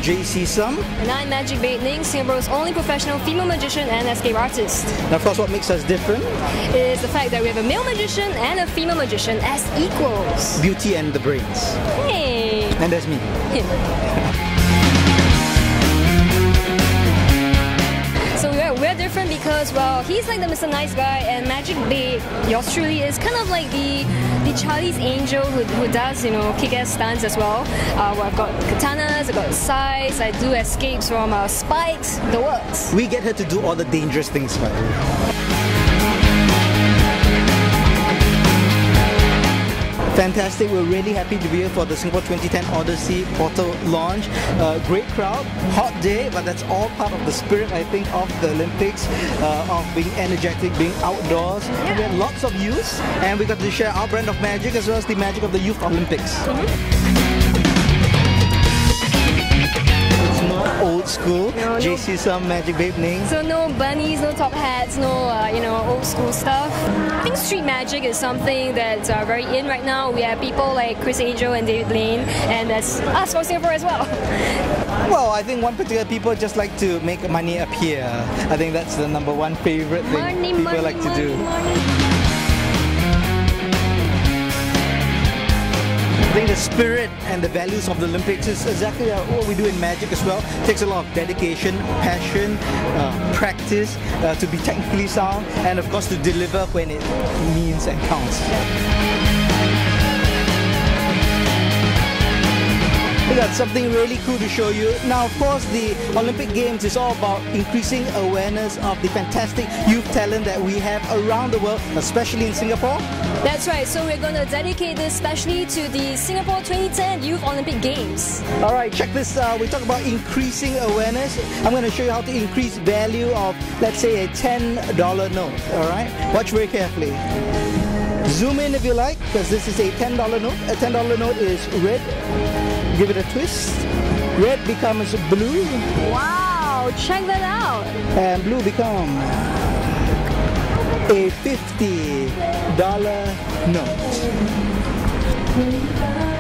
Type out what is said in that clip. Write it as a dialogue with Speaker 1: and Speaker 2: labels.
Speaker 1: WhOhGee.sg.
Speaker 2: And I'm Magic Babe Ning, Singapore's only professional female magician and escape artist.
Speaker 1: And of course, what makes us different
Speaker 2: is the fact that we have a male magician and a female magician as equals.
Speaker 1: Beauty and the brains.
Speaker 2: Hey!
Speaker 1: And that's me.
Speaker 2: So we're different because, well, he's like the Mr. Nice Guy, and Magic Babe, yours truly, is kind of like the Charlie's Angel who does, you know, kick-ass stunts as well. I've got katanas, I've got scythes, I do escapes from spikes, the works.
Speaker 1: We get her to do all the dangerous things, by the way. Fantastic, we're really happy to be here for the Singapore 2010 Odyssey portal launch. Great crowd, hot day, but that's all part of the spirit, I think, of the Olympics, of being energetic, being outdoors.
Speaker 2: Yeah.
Speaker 1: We had lots of youth, and we got to share our brand of magic as well as the magic of the Youth Olympics. It's more old school, JC some Magic Babe Ning.
Speaker 2: So no bunnies, no top hats, no you know, old school stuff. I think street magic is something that's very in right now. We have people like Chris Angel and David Lane, and that's us from Singapore as well.
Speaker 1: Well, I think one particular people just like to make money appear. I think that's the #1 favorite thing people like to do. I think the spirit and the values of the Olympics is exactly what we do in magic as well. It takes a lot of dedication, passion, practice to be technically sound, and of course to deliver when it means and counts. We got something really cool to show you. Now, of course, the Olympic Games is all about increasing awareness of the fantastic youth talent that we have around the world, especially in Singapore.
Speaker 2: That's right, so we're going to dedicate this especially to the Singapore 2010 Youth Olympic Games.
Speaker 1: Alright, check this out. We talk about increasing awareness. I'm going to show you how to increase value of, let's say, a $10 note. Alright, watch very carefully. Zoom in if you like, because this is a $10 note. A $10 note is red. Give it a twist. Red becomes blue.
Speaker 2: Wow, check that out.
Speaker 1: And blue becomes a $50 note.